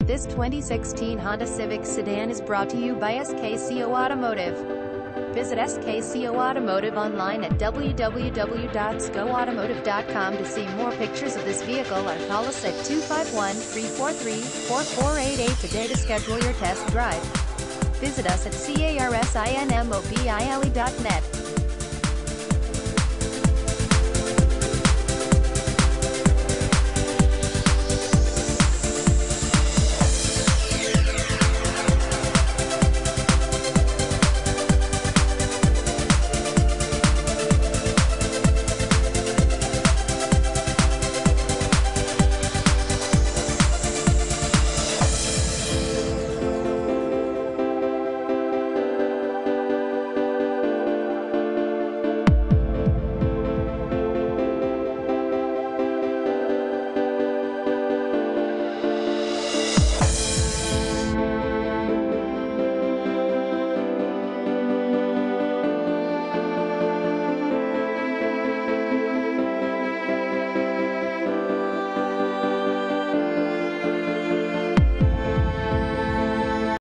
This 2016 Honda Civic Sedan is brought to you by SKCO Automotive. Visit SKCO Automotive online at www.scooautomotive.com to see more pictures of this vehicle or call us at 251-343-4488 today to schedule your test drive. Visit us at carsinmobile.net.